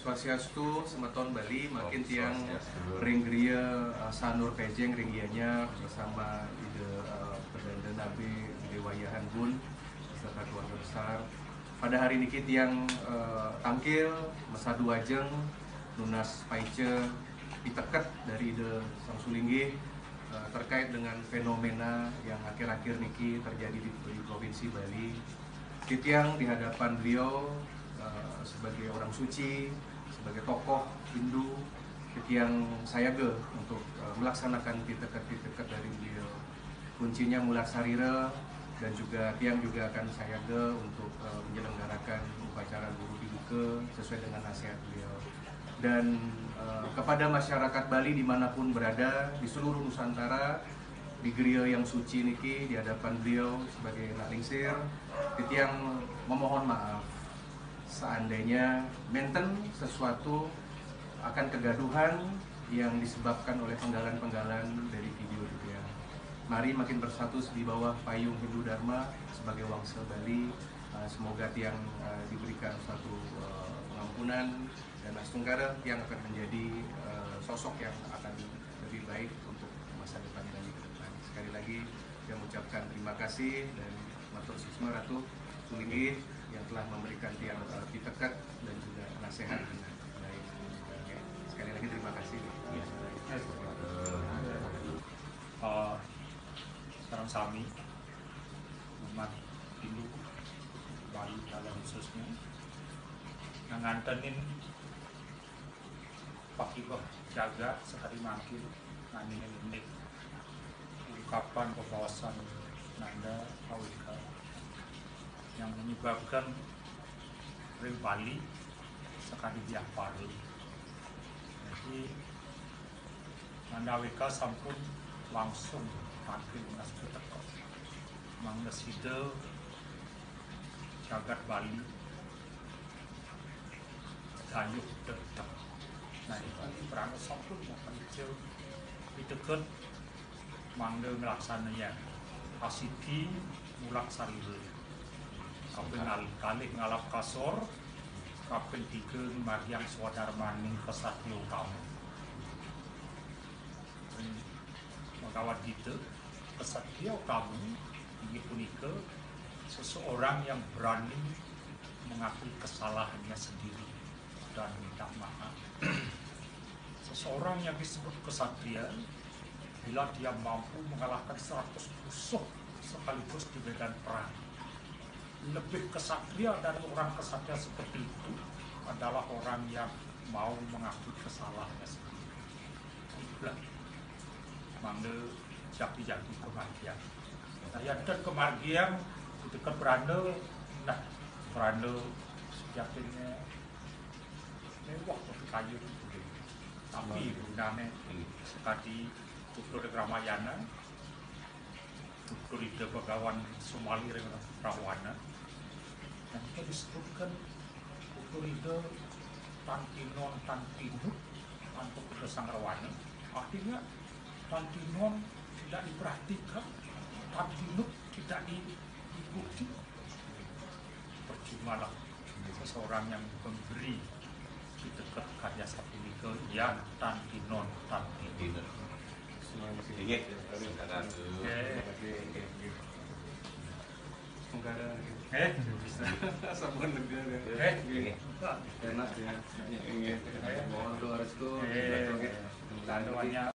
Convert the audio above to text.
Swastiastu, Semeton Bali, makin tiang ring geria sanur pejeng ringgianya bersama ide Perdana Nabi Dewayahan Bun beserta keluarga besar. Pada hari ini tiang tangkil mesadu ajeng lunas paice diteket dari ide Sang Sulinggi terkait dengan fenomena yang akhir-akhir niki terjadi di Provinsi Bali. Tiang di hadapan beliau sebagai orang suci, sebagai tokoh Hindu, yang saya untuk melaksanakan titeket dari beliau. Kuncinya mulak sarira dan juga tiang juga akan saya untuk menyelenggarakan upacara guru piduka sesuai dengan nasihat beliau. Dan kepada masyarakat Bali dimanapun berada di seluruh Nusantara, di geria yang suci niki di hadapan beliau sebagai nak lingsir, tiang memohon maaf seandainya menten sesuatu akan kegaduhan yang disebabkan oleh penggalan-penggalan dari video itu ya. Mari makin bersatu di bawah payung Hindu Dharma sebagai wangsa Bali. Semoga tiang diberikan suatu pengampunan dan astungkara yang akan menjadi sosok yang akan lebih baik untuk masa depan Bali ke depan. Sekali lagi saya mengucapkan terima kasih dan matur sisma Ratu Sulinggi yang telah memberikan tiang titeket dan juga nasihat dengan baik. Sekali lagi terima kasih. Sekarang Sami umat Hindu Bali dalam khususnya yang ngantenin Pak Ibu jaga sehari makin ngantenin ini ungkapan kebawasan Nanda Awika yang menyebabkan ring Bali sekali diapari. Jadi Nanda Awika sampun langsung tampil dengan sepetek mangeside jagat Bali dayuh tetap. Nah ini berangkat sampun akan jauh ditekan mangga melaksananya asidi mulak sarire kaping kali ngalap kasor kaping 3 Maryam Swadarmaning Kesatrio kamu mengawat kita kesatrio kamu ini punika seseorang yang berani mengakui kesalahannya sendiri dan minta maaf. Seseorang yang disebut kesatria bila dia mampu mengalahkan 100 musuh sekaligus di medan perang. Lebih kesatria dari orang kesatria seperti itu adalah orang yang mau mengakui kesalahannya sendiri. Itulah manggil jati-jati kemargian. Saya dan kemargian itu kan beranda, nah beranda sejatinya mewah seperti kayu itu. Tapi gunanya sekali tutur Ramayana, tutur ide Begawan Sumali Rawana. Dan kita disebutkan tutur ide Tantinon Tantinut untuk ide Sang Rawana. Artinya Tantinon tidak diperhatikan, Tantinut tidak diikuti. Percumalah seseorang yang memberi di dekat karya satu ke yang Tantinon Tantinut. Bisa sabun negara. Enak ya. Mohon doa restu.